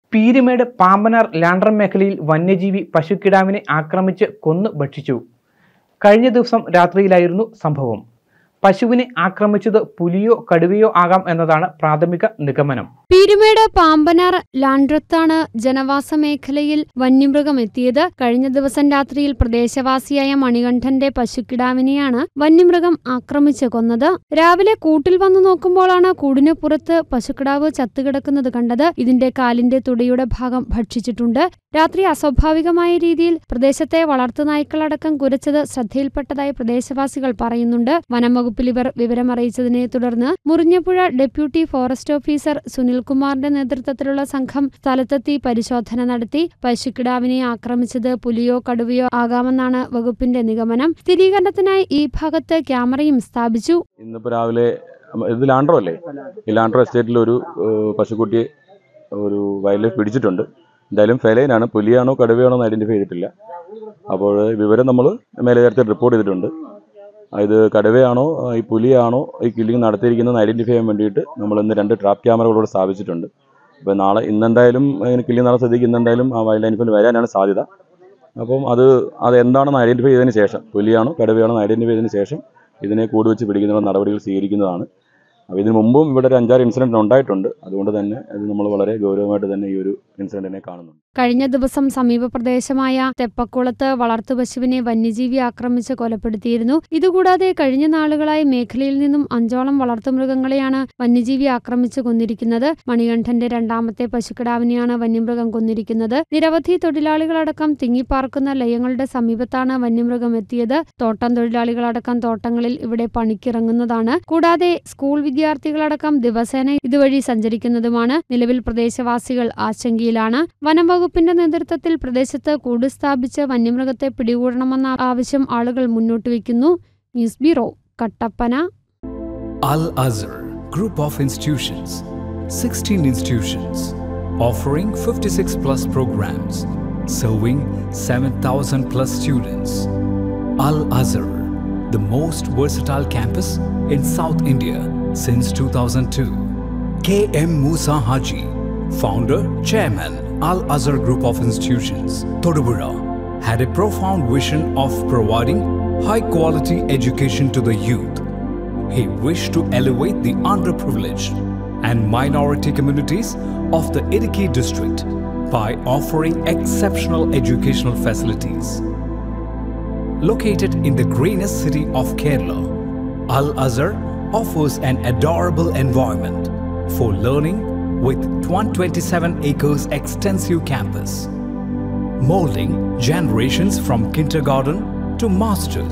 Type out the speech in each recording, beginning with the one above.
പീരുമേട് പാമ്പനാർ ലാൻഡ്രം മേഖലയിൽ വന്യജീവി പശുക്കിടാവിനെ ആക്രമിച്ച് കൊന്നു ഭക്ഷിച്ചു. കഴിഞ്ഞ ദിവസം രാത്രിയിലായിരുന്നു സംഭവം. പശുവിനെ ആക്രമിച്ചത് പുലിയോ കടുവയോ ആകാം എന്നതാണ് പ്രാഥമിക നിഗമനം. പീരുമേട് പാമ്പനാർ ലാൻഡ്രത്താണ് ജനവാസ മേഖലയിൽ വന്യമൃഗം എത്തിയത്. കഴിഞ്ഞ ദിവസം രാത്രിയിൽ പ്രദേശവാസിയായ മണികണ്ഠന്റെ പശുക്കിടാവിനെയാണ് വന്യമൃഗം ആക്രമിച്ച് കൊന്നത്. രാവിലെ കൂട്ടിൽ വന്നു നോക്കുമ്പോഴാണ് കൂടിന് പുറത്ത് പശുക്കിടാവ് ചത്തുകിടക്കുന്നത് കണ്ടത്. ഇതിന്റെ കാലിന്റെ തുടയുടെ ഭാഗം ഭക്ഷിച്ചിട്ടുണ്ട്. രാത്രി അസ്വാഭാവികമായ രീതിയിൽ പ്രദേശത്തെ വളർത്തുനായ്ക്കളടക്കം കുരച്ചത് ശ്രദ്ധയിൽപ്പെട്ടതായി പ്രദേശവാസികൾ പറയുന്നുണ്ട്. വനംവകുപ്പിൽ ഇവർ വിവരമറിയിച്ചതിനെ തുടർന്ന് മുറിഞ്ഞപ്പുഴ ഡെപ്യൂട്ടി ഫോറസ്റ്റ് ഓഫീസർ സുനിൽകുമാറിന്റെ നേതൃത്വത്തിലുള്ള സംഘം സ്ഥലത്തെത്തി പരിശോധന നടത്തി. പശുക്കിടാവിനെ ആക്രമിച്ചത് പുലിയോ കടുവയോ ആകാമെന്നാണ് വകുപ്പിന്റെ നിഗമനം. സ്ഥിരീകരണത്തിനായി ഈ ഭാഗത്ത് ക്യാമറയും സ്ഥാപിച്ചു. ഇന്നിപ്പോ രാവിലെ ഇത് ലാൻഡ്രോ അല്ലേ, ഈ ലാൻഡ്രോ എസ്റ്റേറ്റിൽ ഒരു പശുക്കുട്ടിയെ ഒരു വൈൽഡ് ലൈഫ് പിടിച്ചിട്ടുണ്ട്. എന്തായാലും ഫെലൈനാണ്, പുലിയാണോ കടുവയാണോ എന്ന് ഐഡന്റിഫൈ ചെയ്തിട്ടില്ല. അപ്പോൾ വിവരം നമ്മൾ മേലുദ്യോഗസ്ഥർ റിപ്പോർട്ട് ചെയ്തിട്ടുണ്ട്. ഇത് കടുവയാണോ ഈ പുലിയാണോ ഈ കില്ലിംഗ് നടത്തിയിരിക്കുന്നത് ഐഡന്റിഫൈ ചെയ്യാൻ വേണ്ടിയിട്ട് നമ്മൾ ഇന്ന് 2 ട്രാപ്പ് ക്യാമറകളോട് സ്ഥാപിച്ചിട്ടുണ്ട്. അപ്പോൾ നാളെ ഇന്നെന്തായാലും കില്ലിംഗ് നടന്ന സ്ഥിതിക്ക് ഇന്നെന്തായാലും ആ വൈൽഡ് ലൈഫ് വരാനാണ് സാധ്യത. അപ്പം അത് എന്താണെന്ന് ഐഡന്റിഫൈ ചെയ്തതിന് ശേഷം, പുലിയാണോ കടുവയാണോ എന്ന് ഐഡന്റിഫൈ ചെയ്തതിന് ശേഷം ഇതിനെ കൂടുവെച്ച് പിടിക്കുന്നതിനുള്ള നടപടികൾ സ്വീകരിക്കുന്നതാണ്. അപ്പോൾ ഇതിനു മുമ്പും ഇവിടെ ഒരു 5-6 ഇൻസിഡന്റ് ഉണ്ടായിട്ടുണ്ട്. അതുകൊണ്ട് തന്നെ ഇത് നമ്മൾ വളരെ ഗൗരവമായിട്ട് തന്നെ ഈ ഒരു ഇൻസിഡന്റിനെ കാണുന്നു. കഴിഞ്ഞ ദിവസം സമീപ പ്രദേശമായ തെപ്പക്കുളത്ത് വളർത്തുപശുവിനെ വന്യജീവി ആക്രമിച്ച് കൊലപ്പെടുത്തിയിരുന്നു. ഇതുകൂടാതെ കഴിഞ്ഞ നാളുകളായി മേഖലയിൽ നിന്നും 5ഓളം വളർത്തുമൃഗങ്ങളെയാണ് വന്യജീവി ആക്രമിച്ച് കൊന്നിരിക്കുന്നത്. മണികണ്ഠന്റെ 2ാമത്തെ പശുക്കിടാവിനെയാണ് വന്യമൃഗം കൊന്നിരിക്കുന്നത്. നിരവധി തൊഴിലാളികളടക്കം തിങ്ങിപ്പാർക്കുന്ന ലയങ്ങളുടെ സമീപത്താണ് വന്യമൃഗം എത്തിയത്. തോട്ടം തൊഴിലാളികളടക്കം തോട്ടങ്ങളിൽ ഇവിടെ പണിക്കിറങ്ങുന്നതാണ്. കൂടാതെ സ്കൂൾ വിദ്യാർത്ഥികളടക്കം ദിവസേന ഇതുവഴി സഞ്ചരിക്കുന്നതുമാണ്. നിലവിൽ പ്രദേശവാസികൾ ആശങ്കയിലാണ്. വനംവകുപ്പിന്റെ നേതൃത്വത്തിൽ പ്രദേശത്ത് കൂട് സ്ഥാപിച്ച് വന്യമൃഗത്തെ പിടികൂടണമെന്ന ആവശ്യം ആളുകൾ മുന്നോട്ട് വയ്ക്കുന്നു. News bureau, Kattappana. Al Azhar Group of Institutions, 16 institutions, offering 56+ programs, serving 7,000+ students. Al Azhar, the most versatile campus in South India since 2002. K.M. Musa Haji, Founder, Chairman, Al Azhar Group of Institutions, Thodupuzha, had a profound vision of providing high-quality education to the youth. He wished to elevate the underprivileged and minority communities of the Idukki district by offering exceptional educational facilities. Located in the greenest city of Kerala, Al Azhar offers an adorable environment for learning with 127 acres extensive campus, molding generations from kindergarten to masters.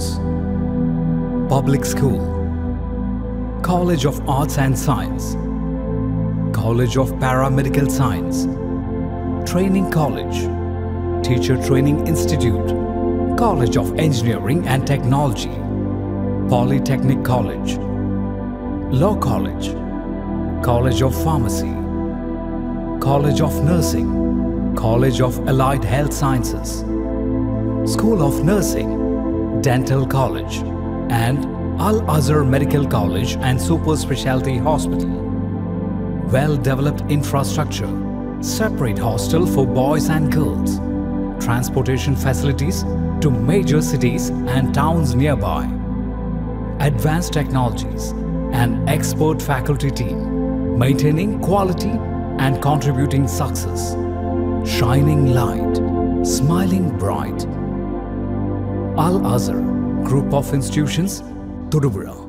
Public school, College of Arts and Science, College of Paramedical Science, Training College, Teacher Training Institute, College of Engineering and Technology, Polytechnic College, Law College, College of Pharmacy, College of Nursing, College of Allied Health Sciences, School of Nursing, Dental College, and Al Azhar Medical College and Super Specialty Hospital. Well-developed infrastructure, separate hostel for boys and girls, transportation facilities to major cities and towns nearby, advanced technologies, and expert faculty team, maintaining quality and contributing success. Shining light, smiling bright. Al Azhar Group of Institutions, Thodupuzha.